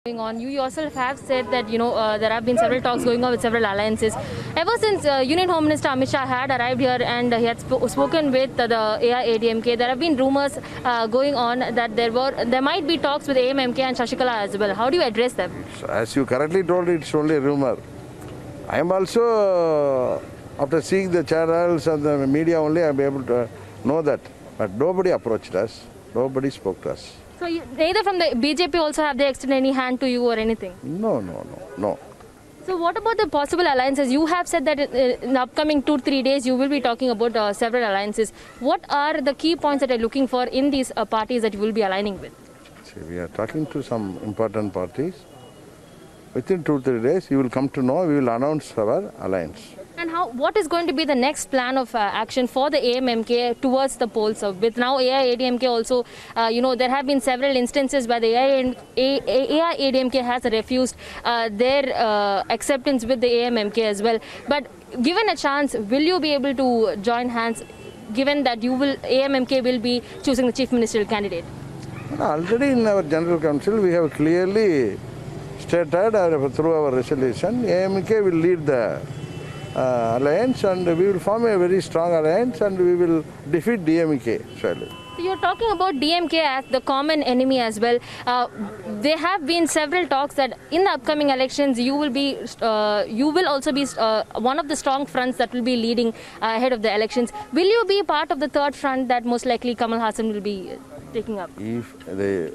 Going on. You yourself have said that there have been several talks going on with several alliances. Ever since Union Home Minister Amit Shah had arrived here and he had spoken with the AIADMK, there have been rumors going on that there might be talks with AMMK and Shashikala as well. How do you address them? So, as you correctly told, it's only a rumor. I am also, after seeing the channels and the media only, I am able to know that. But nobody approached us. Nobody spoke to us. So neither from the BJP also have they extended any hand to you or anything? No. So what about the possible alliances? You have said that in the upcoming 2-3 days you will be talking about several alliances. What are the key points that you are looking for in these parties that you will be aligning with? See, we are talking to some important parties. Within 2-3 days you will come to know, we will announce our alliance. And what is going to be the next plan of action for the AMMK towards the polls? With now AIADMK also, there have been several instances where the AIADMK has refused their acceptance with the AMMK as well. But given a chance, will you be able to join hands, given that AMMK will be choosing the chief ministerial candidate? Already in our General Council, we have clearly stated through our resolution, AMMK will lead the alliance and we will form a very strong alliance and we will defeat DMK. Surely. So you're talking about DMK as the common enemy as well. There have been several talks that in the upcoming elections you will also be one of the strong fronts that will be leading ahead of the elections. Will you be part of the third front that most likely Kamal Haasan will be taking up? If the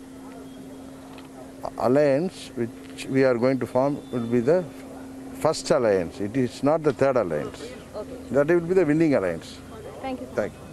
alliance which we are going to form will be the first alliance, it is not the third alliance. Okay. That will be the winning alliance. Thank you. Thank you.